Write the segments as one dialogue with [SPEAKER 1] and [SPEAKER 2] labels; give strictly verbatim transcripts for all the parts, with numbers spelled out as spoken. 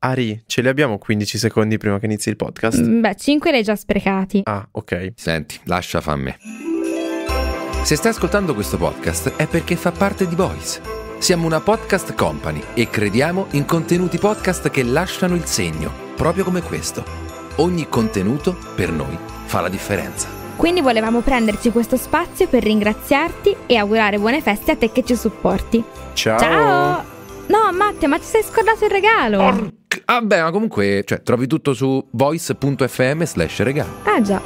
[SPEAKER 1] Ari, ce li abbiamo quindici secondi prima che inizi il podcast?
[SPEAKER 2] Mm, beh, cinque li hai già sprecati.
[SPEAKER 1] Ah, ok.
[SPEAKER 3] Senti, lascia fa a me. Se stai ascoltando questo podcast è perché fa parte di Voice. Siamo una podcast company e crediamo in contenuti podcast che lasciano il segno, proprio come questo. Ogni contenuto, per noi, fa la differenza.
[SPEAKER 2] Quindi volevamo prenderci questo spazio per ringraziarti e augurare buone feste a te che ci supporti.
[SPEAKER 1] Ciao!
[SPEAKER 2] Ciao! No, Matteo, ma ti sei scordato il regalo!
[SPEAKER 3] Orc- Vabbè, ma comunque, cioè, trovi tutto su voice.fm slash regalo.
[SPEAKER 2] Ah già.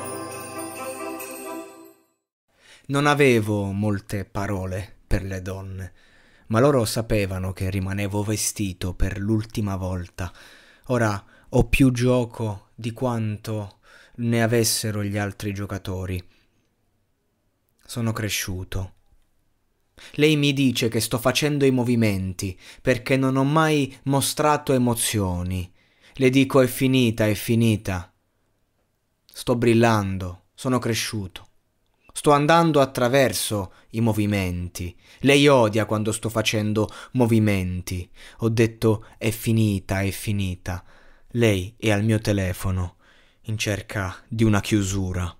[SPEAKER 4] Non avevo molte parole per le donne, ma loro sapevano che rimanevo vestito per l'ultima volta. Ora ho più gioco di quanto ne avessero gli altri giocatori. Sono cresciuto. Lei mi dice che sto facendo i movimenti perché non ho mai mostrato emozioni. Le dico è finita, è finita. Sto brillando, sono cresciuto. Sto andando attraverso i movimenti. Lei odia quando sto facendo movimenti. Ho detto è finita, è finita. Lei è al mio telefono in cerca di una chiusura.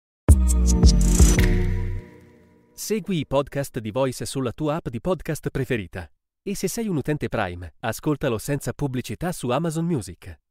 [SPEAKER 5] Segui i podcast di Voice sulla tua app di podcast preferita. E se sei un utente Prime, ascoltalo senza pubblicità su Amazon Music.